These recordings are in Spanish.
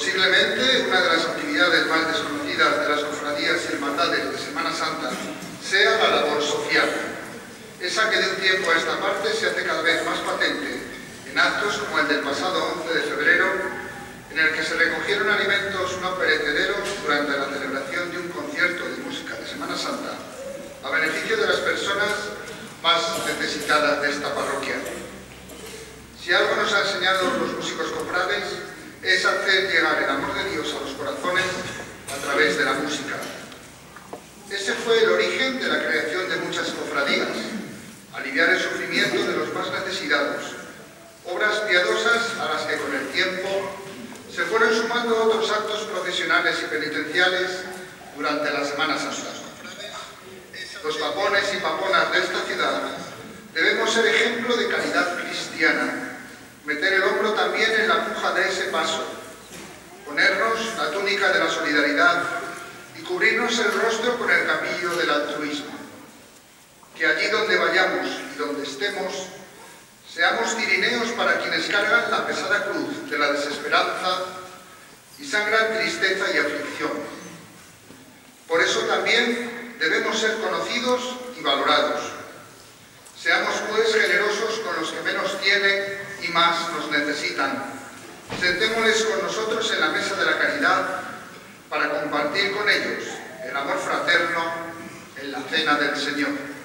Posiblemente una de las actividades más desconocidas de las cofradías y hermandades de Semana Santa sea la labor social, esa que de un tiempo a esta parte se hace cada vez más patente en actos como el del pasado 11 de febrero, en el que se recogieron alimentos no perecederos durante la celebración de un concierto de música de Semana Santa, a beneficio de las personas más necesitadas de esta parroquia. Si algo nos han enseñado los músicos cofrades es hacer llegar el amor de Dios a los corazones a través de la música. Ese fue el origen de la creación de muchas cofradías, aliviar el sufrimiento de los más necesitados, obras piadosas a las que con el tiempo se fueron sumando otros actos profesionales y penitenciales durante la Semana Santa. Los papones y paponas de esta ciudad debemos ser ejemplo de caridad cristiana, meter el hombro también en la puja de ese paso, ponernos la túnica de la solidaridad y cubrirnos el rostro con el capillo del altruismo. Que allí donde vayamos y donde estemos, seamos cirineos para quienes cargan la pesada cruz de la desesperanza y sangran tristeza y aflicción. Por eso también debemos ser conocidos y valorados. Seamos pues generosos con los que menos tienen y más nos necesitan. Sentémosles con nosotros en la mesa de la caridad para compartir con ellos el amor fraterno en la cena del Señor.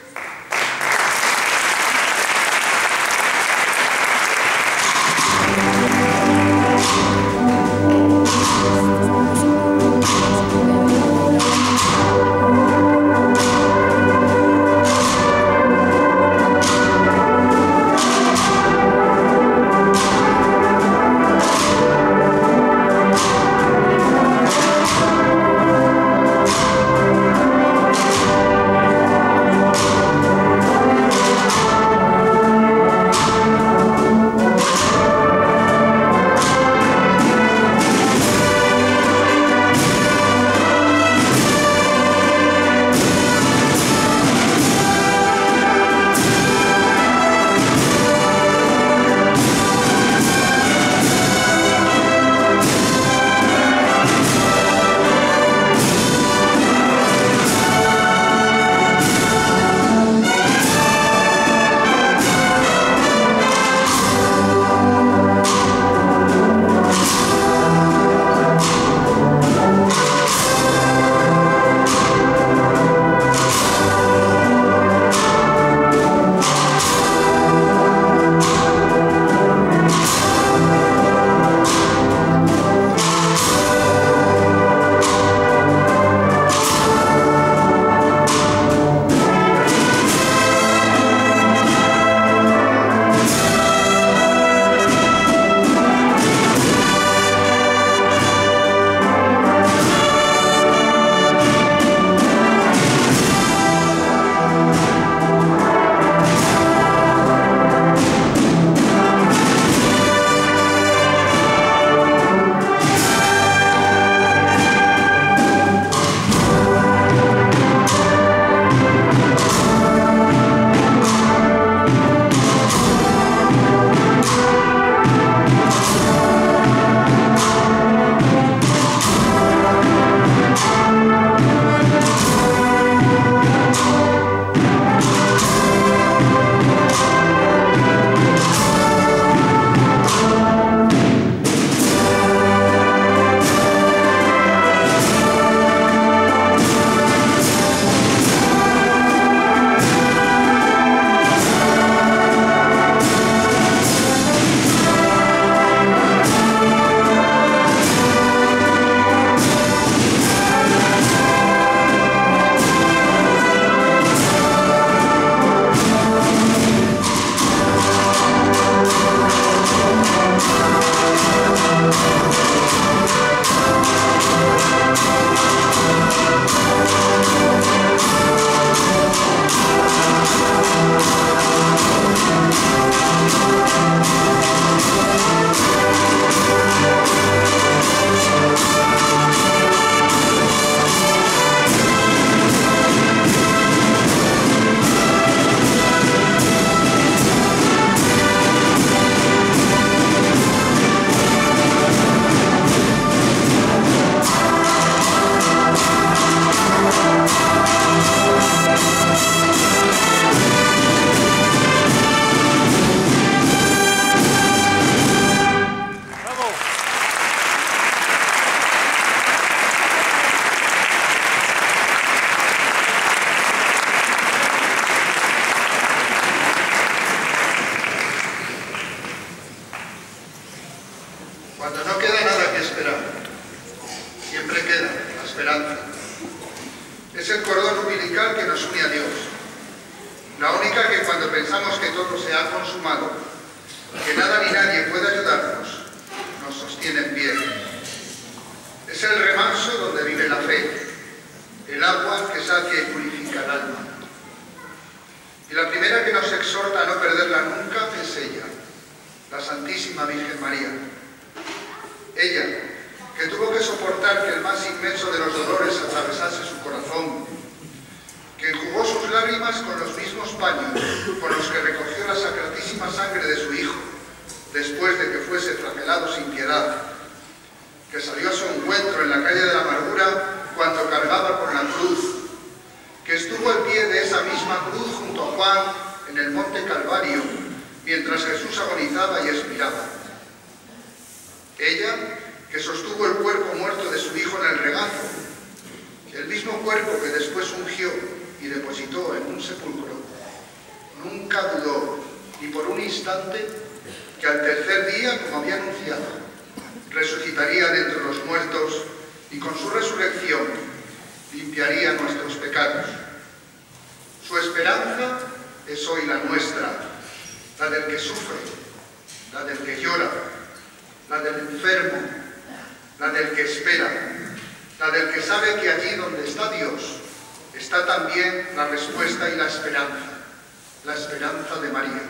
el cordón umbilical que nos une a Dios. La única que cuando pensamos que todo se ha consumado, que nada ni nadie puede ayudarnos, nos sostiene en pie. Es el remanso donde vive la fe, el agua que sacia y purifica el alma. Y la primera que nos exhorta a no perderla nunca es ella, la Santísima Virgen María. Ella, que tuvo que soportar que el más inmenso de los dolores atravesase su corazón, que enjugó sus lágrimas con los mismos paños con los que recogió la sacratísima sangre de su Hijo, después de que fuese flagelado sin piedad, que salió a su encuentro en la calle de la amargura cuando cargaba con la cruz, que estuvo al pie de esa misma cruz junto a Juan en el monte Calvario, mientras Jesús agonizaba y expiraba. Ella, que sostuvo el cuerpo muerto de su Hijo en el regazo, el mismo cuerpo que después ungió y depositó en un sepulcro, nunca dudó, ni por un instante, que al tercer día, como había anunciado, resucitaría de entre los muertos y con su resurrección limpiaría nuestros pecados. Su esperanza es hoy la nuestra, la del que sufre, la del que llora, la del enfermo, la del que espera, la del que sabe que allí donde está Dios está también la respuesta y la esperanza de María.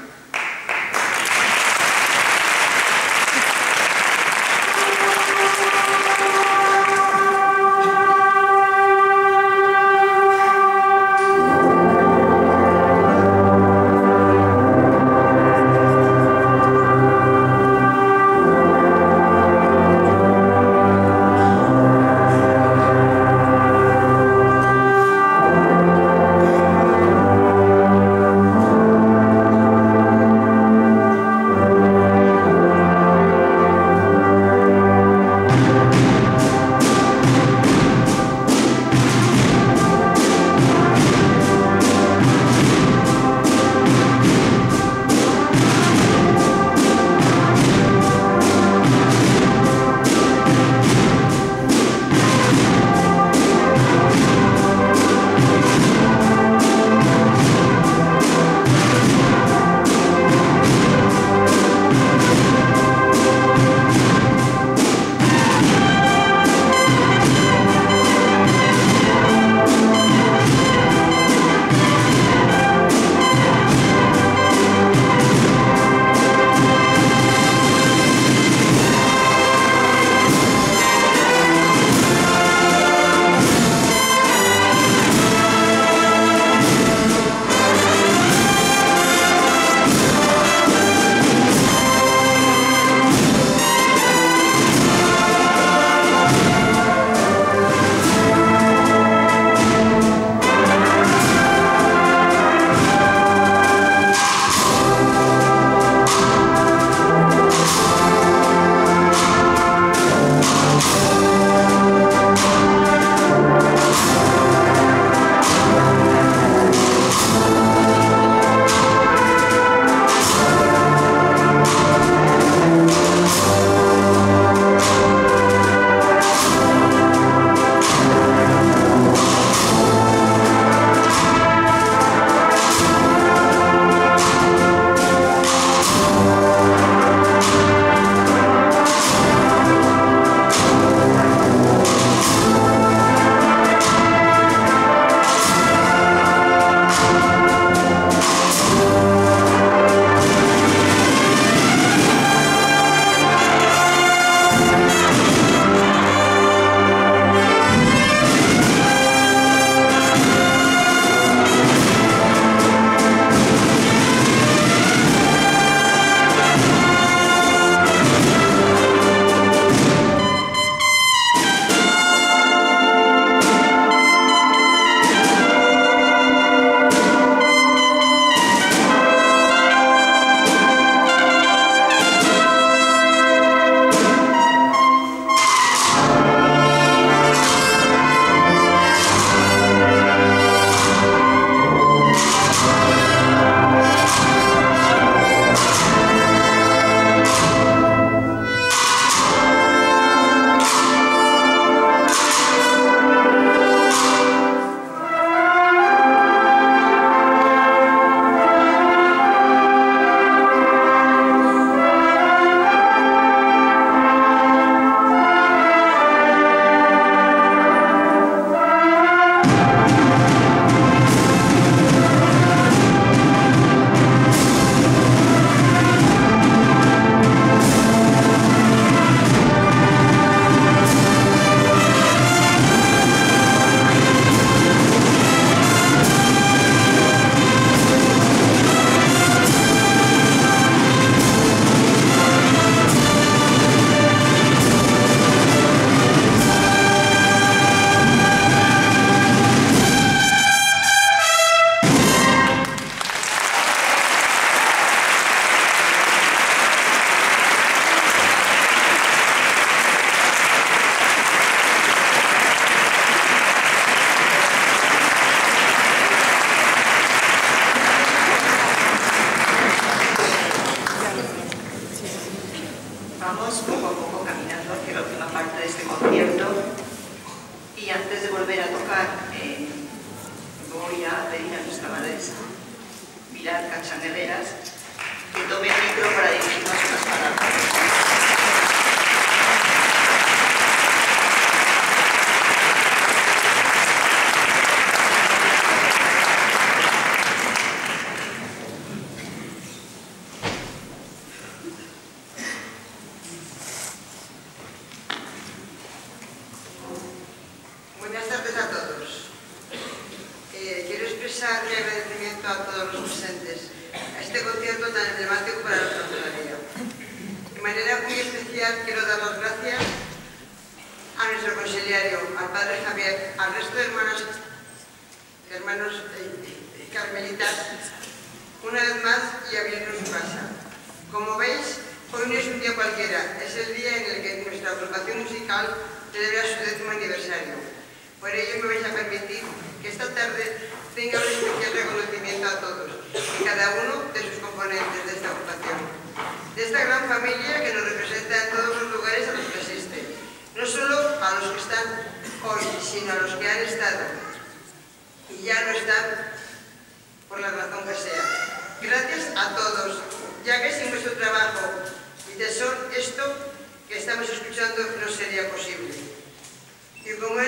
cualquiera, es el día en el que nuestra agrupación musical celebra su 10º aniversario. Por ello me vais a permitir que esta tarde tenga un especial reconocimiento a todos y cada uno de sus componentes de esta agrupación, de esta gran familia que nos representa en todos los lugares a los que asiste, no solo a los que están hoy, sino a los que han estado y ya no están por la razón que sea. Gracias a todos, ya que sin vuestro trabajo y tesón esto que estamos escuchando no sería posible. Y como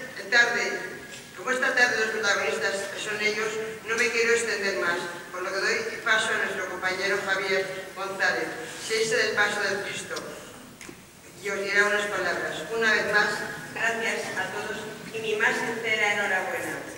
esta tarde los protagonistas son ellos, no me quiero extender más, por lo que doy paso a nuestro compañero Javier González, seis del Paso del Cristo, y os dirá unas palabras. Una vez más, gracias a todos y mi más sincera enhorabuena.